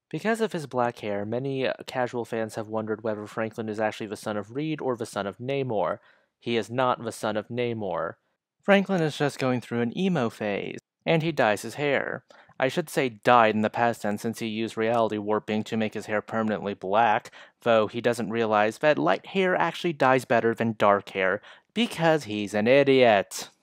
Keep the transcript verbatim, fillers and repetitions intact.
Because of his black hair, many uh, casual fans have wondered whether Franklin is actually the son of Reed or the son of Namor. He is not the son of Namor. Franklin is just going through an emo phase, and he dyes his hair. I should say dyed in the past tense since he used reality warping to make his hair permanently black, though he doesn't realize that light hair actually dyes better than dark hair, because he's an idiot.